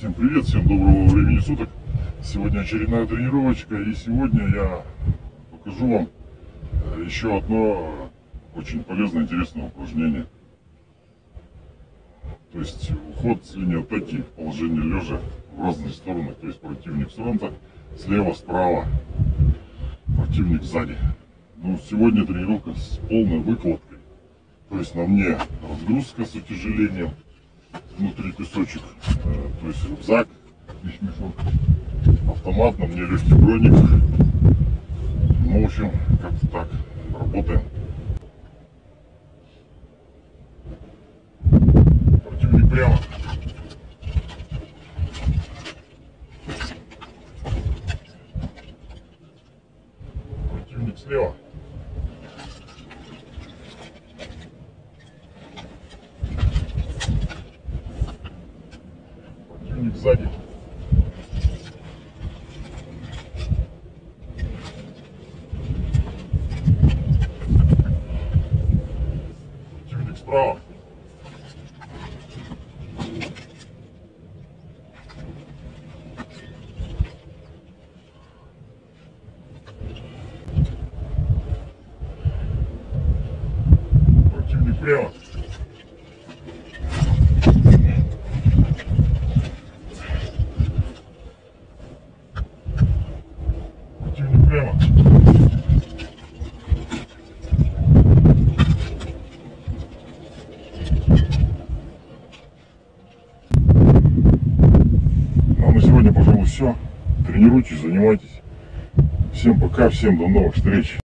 Всем привет, всем доброго времени суток. Сегодня очередная тренировочка, и сегодня я покажу вам еще одно очень полезное, интересное упражнение. То есть уход с линии атаки в положении лежа в разные стороны. То есть противник с фронта, слева, справа, противник сзади. Ну, сегодня тренировка с полной выкладкой. То есть на мне разгрузка с утяжелением, внутри песочек, то есть рюкзак, мешок, автомат, на мне легкий броник. Ну, в общем, как-то так, работаем. Противник прямо. Противник слева. Противник сзади. Противник справа. Противник прямо. Противник прямо. А на сегодня, пожалуй, все. Тренируйтесь, занимайтесь. Всем пока, всем до новых встреч.